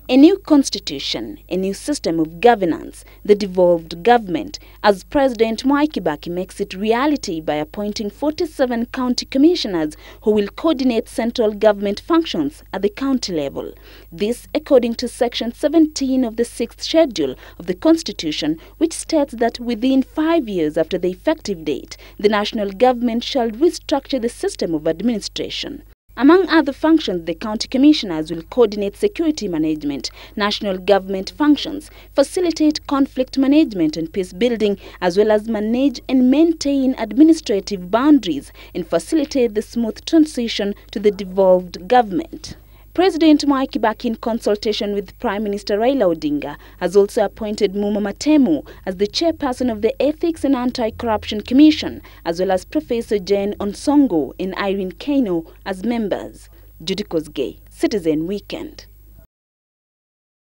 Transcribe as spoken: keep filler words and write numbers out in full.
A new constitution, a new system of governance, the devolved government, as President Mwai Kibaki makes it reality by appointing forty-seven county commissioners who will coordinate central government functions at the county level. This according to Section seventeen of the sixth Schedule of the Constitution, which states that within five years after the effective date, the national government shall restructure the system of administration. Among other functions, the county commissioners will coordinate security management, national government functions, facilitate conflict management and peace building, as well as manage and maintain administrative boundaries and facilitate the smooth transition to the devolved government. President Mwai Kibaki, in consultation with Prime Minister Raila Odinga, has also appointed Mumo Matemu as the chairperson of the Ethics and Anti-Corruption Commission, as well as Professor Jane Onsongo and Irene Kano as members. Judy Kosgei, Citizen Weekend.